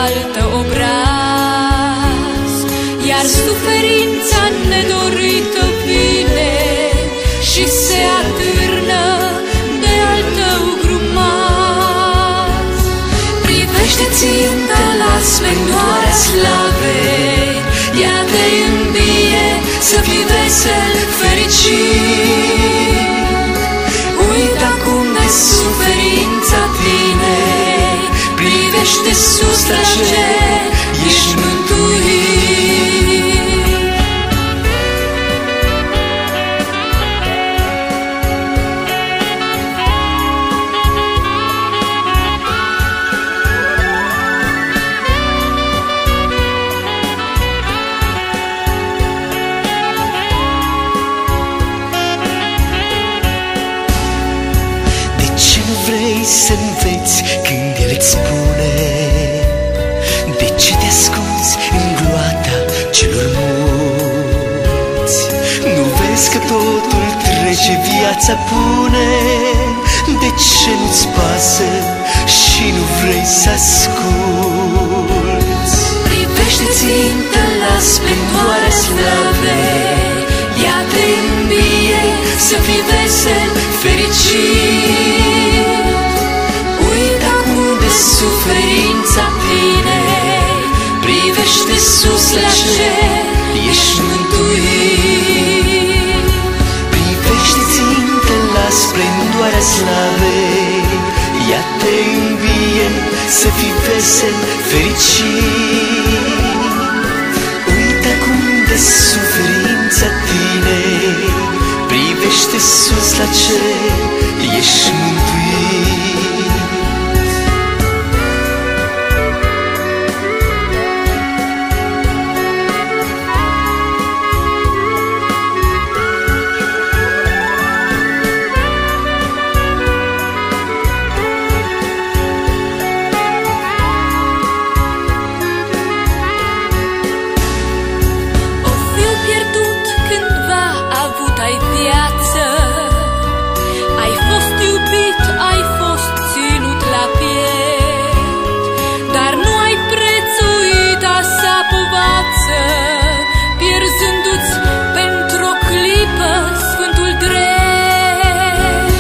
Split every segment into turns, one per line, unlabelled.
altă obraz, iar suferința nedorită vine și se atârnă de al tău grumaz. Privește țintă la splendoarea slavei, ea te îmbie să fii vesel, fericit. Uita cum de suferința vine, privește sus la cer, ești mântuit.
Vrei să înveți când El îți spune? De ce te ascunzi în gloata celor mulți? Nu vezi că totul trece, viața pune? De ce nu-ți pasă și nu vrei să asculți?
Privește țintă la splendoarea slavei, ea te îmbie să fii vesel, fericit. Uita cum de suferința vine, privește sus la cer, ești mântuit.
Privește țintă la splendoarea slavei, ea te îmbie să fii vesel, fericit. Uita cum de suferința tine, privește sus la cer, ești mântuit.
Pierzându-ți pentru o clipă sfântul drept.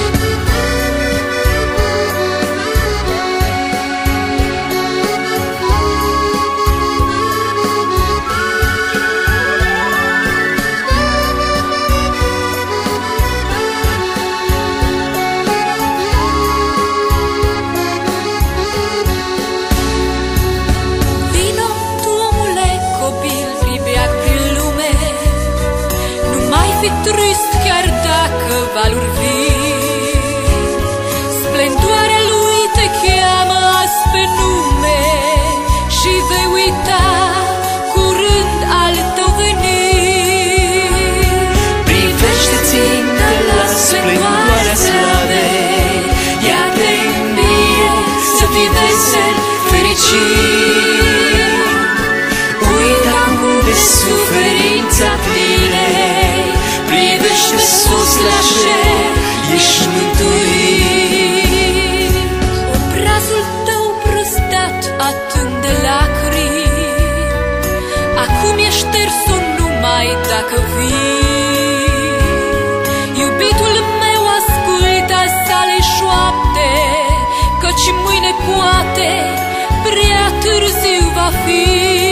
Vino tu, omule copil, fi trist chiar dacă valuri vii. Splendoarea lui te cheamă azi pe nume și vei uita curând al tău venit.
Privește țintă la splendoarea slavei, ea te îmbie să fii vesel, fericit. Uita cum de suferința vine, privește sus la cer, ești mântuit.
Obrazul tău brăzdat atând de lacrimi, acum e șters-o numai dacă vii. Iubitul meu, ascultă sale șoapte, căci mâine poate prea târziu va fi.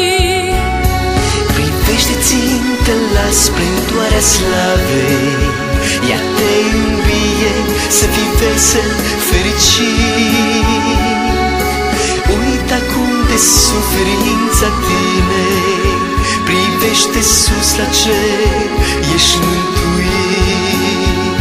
Privește țintă la splendoarea slavei, ea te îmbie să fii vesel, fericit. Uita cum de suferința tine, privește sus la cer, ești mântuit.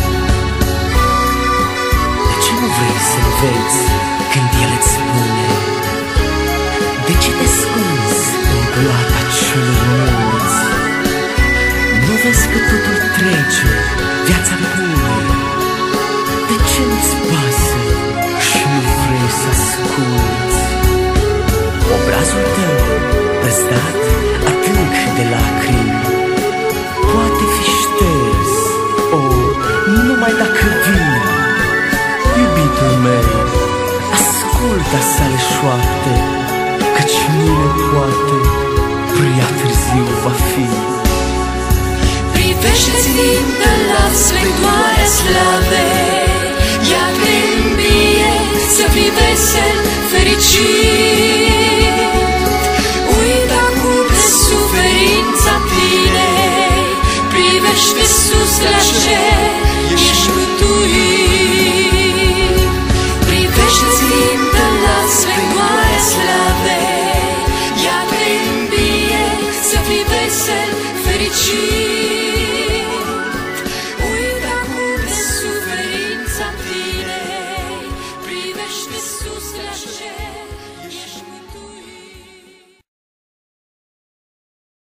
De ce nu vrei să înveți când El îți spune? De ce te ascunzi în gloata celor mulți? Nu vezi că totul trece, viața pune? De ce nu-ți pasă și nu vrei să asculți? Obrazul tău, brăzdat adânc de lacrimi, poate fi șters, numai dacă vine. Iubitul meu, ascultă sale șoapte, Căci mâine poate prea târziu va fi.
Privește-ți lindă la sfectoarea slavei, ea te îmbie să fii vesel, fericit. Uită acum de suferința tinei, privește sus la cer, ești mântuit. Privește-ți lindă la sfectoarea slavei, ea te îmbie să fii vesel, fericit.